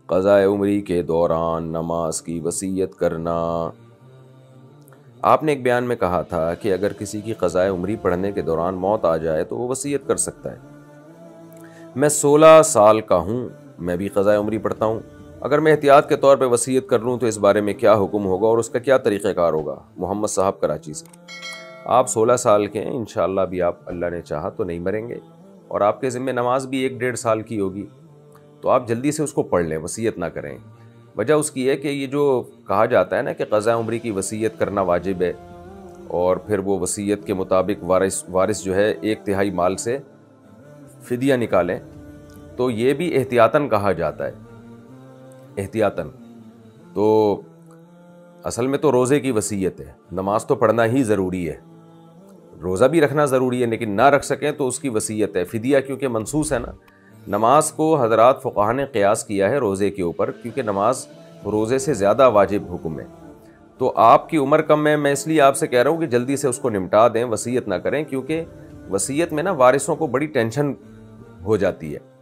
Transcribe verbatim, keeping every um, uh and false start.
قضاء عمری کے دوران نماز کی وصیت کرنا۔ آپ نے ایک بیان میں کہا تھا کہ اگر کسی کی قضاء عمری پڑھنے کے دوران موت آ جائے تو وہ وصیت کر سکتا ہے۔ میں سولہ سال کا ہوں، میں بھی قضاء عمری پڑھتا ہوں، اگر میں احتیاط کے طور پہ وصیت کر لوں تو اس بارے میں کیا حکم ہوگا اور اس کا کیا طریقہ کار ہوگا؟ محمد صاحب کراچی سے۔ آپ سولہ سال کے ہیں، انشاءاللہ بھی آپ اللہ نے چاہا تو نہیں مریں گے، اور آپ کے ذمہ نماز بھی ایک ڈیڑھ سال کی ہوگی، تو آپ جلدی سے اس کو پڑھ لیں، وصیت نہ کریں۔ وجہ اس کی ہے کہ یہ جو کہا جاتا ہے نا کہ قضاء عمری کی وصیت کرنا واجب ہے، اور پھر وہ وصیت کے مطابق وارث وارث جو ہے ایک تہائی مال سے فدیہ نکالیں، تو یہ بھی احتیاطاً کہا جاتا ہے، احتیاطاً۔ تو اصل میں تو روزے کی وصیت ہے، نماز تو پڑھنا ہی ضروری ہے، روزہ بھی رکھنا ضروری ہے، لیکن نہ رکھ سکیں تو اس کی وصیت ہے۔ فدیہ کیونکہ منسوس ہے نا، نماز کو حضرات فقہا نے قیاس کیا ہے روزے کے اوپر، کیونکہ نماز روزے سے زیادہ واجب حکم ہے۔ تو آپ کی عمر کم ہے، میں اس لیے آپ سے کہہ رہا ہوں کہ جلدی سے اس کو نمٹا دیں، وصیت نہ کریں، کیونکہ وصیت میں نا وارثوں کو بڑی ٹینشن ہو جاتی ہے۔